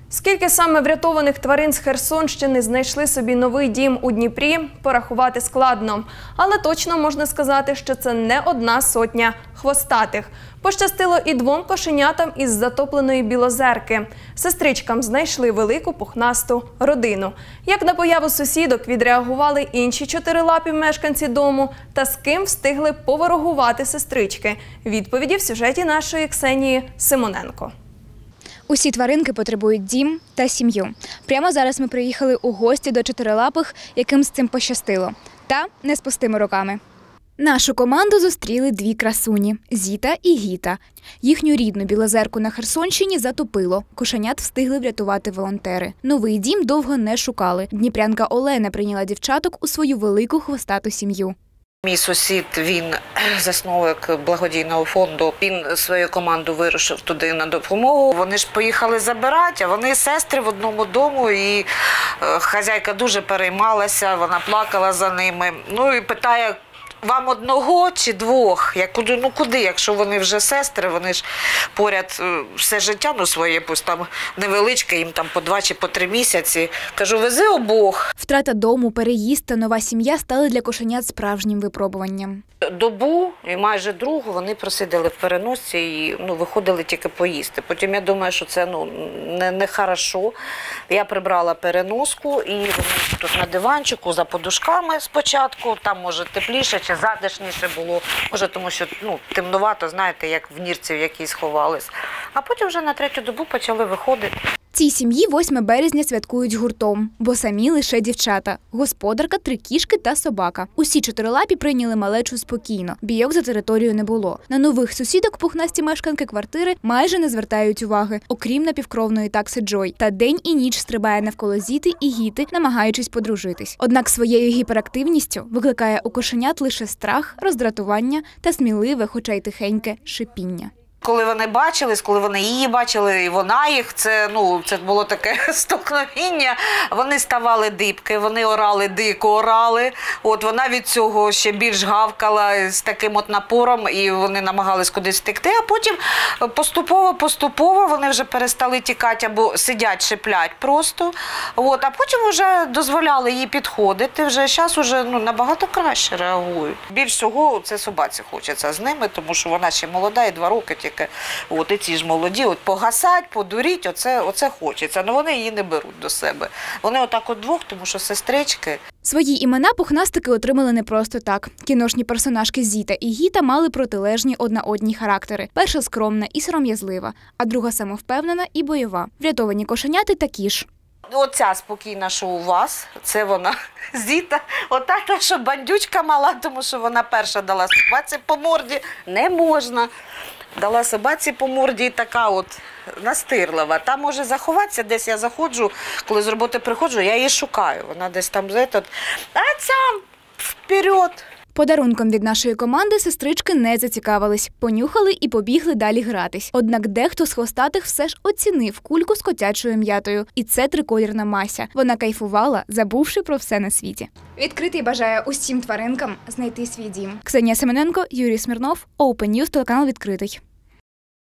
Скільки саме врятованих тварин з Херсонщини знайшли собі новий дім у Дніпрі, порахувати складно. Але точно можна сказати, що це не одна сотня хвостатих. Пощастило і двом кошенятам із затопленої Білозерки. Сестричкам знайшли велику пухнасту родину. Як на появу сусідок відреагували інші чотирилапі мешканці дому та з ким встигли поворогувати сестрички? Відповіді в сюжеті нашої Ксенії Симоненко. Усі тваринки потребують дім та сім'ю. Прямо зараз ми приїхали у гості до чотирилапих, яким з цим пощастило. Та не з пустими руками. Нашу команду зустріли дві красуні – Зіта і Гіта. Їхню рідну Білозерку на Херсонщині затопило. Кошенят встигли врятувати волонтери. Новий дім довго не шукали. Дніпрянка Олена прийняла дівчаток у свою велику хвостату сім'ю. Мій сусід, він засновник благодійного фонду, він свою команду вирушив туди на допомогу. Вони ж поїхали забирати, а вони сестри в одному дому, і хазяйка дуже переймалася, вона плакала за ними. Ну і питає, вам одного чи двох? Я кажу, ну куди, якщо вони вже сестри, вони ж поряд все життя, ну своє, пусть там невеличке, їм там по 2 чи по 3 місяці. Кажу, вези обох. Втрата дому, переїзд та нова сім'я стали для кошенят справжнім випробуванням. Добу і майже другу вони просиділи в переносці і виходили тільки поїсти. Потім я думаю, що це не хорошо. Я прибрала переноску і вони тут на диванчику за подушками спочатку, там може тепліше чи затишніше було, може тому що темнувато, знаєте, як в нірці в якій сховались. А потім вже на 3-ю добу почали виходити. Цій сім'ї 8 березня святкують гуртом, бо самі лише дівчата. Господарка, 3 кішки та собака. Усі чотирилапі прийняли малечу спокійно. Бійок за територію не було. На нових сусідок пухнасті мешканки квартири майже не звертають уваги, окрім напівкровної такси Джой. Та день і ніч стрибає навколо Зіти і Гіти, намагаючись подружитись. Однак своєю гіперактивністю викликає у кошенят лише страх, роздратування та сміливе, хоча й тихеньке, шипіння. Коли вони бачились, коли вони її бачили, і вона їх, це було таке столкновіння. Вони ставали дибки, вони орали, дико орали. Вона від цього ще більш гавкала з таким напором, і вони намагались кудись втекти. А потім поступово вони вже перестали тікати або сидять, шиплять просто. А потім вже дозволяли їй підходити. Вже зараз вже набагато краще реагують. Більш всього це собаці хочеться з ними, тому що вона ще молода, і 2 роки тільки. І ці ж молоді, погасать, подуріть, оце хочеться. Але вони її не беруть до себе. Вони отак двох, тому що сестрички. Свої імена пухнастики отримали не просто так. Кіношні персонажки Зіта і Гіта мали протилежні одна одній характери. Перша скромна і сором'язлива, а друга самовпевнена і бойова. Врятовані кошеняти такі ж. Оця спокійна, що у вас, це вона, Зіта. Ота, що бандючка мала, тому що вона перша дала собаці по морді. Не можна. Дала собаці по морді і така настирлива. Та може заховатися, десь я заходжу, коли з роботи приходжу, я її шукаю. Вона десь там, а ця, вперед. Подарунком від нашої команди сестрички не зацікавились. Понюхали і побігли далі гратись. Однак дехто з хвостатих все ж оцінив кульку з котячою м'ятою. І це триколірна Мася. Вона кайфувала, забувши про все на світі. Відкритий бажає усім тваринкам знайти свій дім. Ксенія Симоненко, Юрій Смірнов, Open News, телеканал «Відкритий».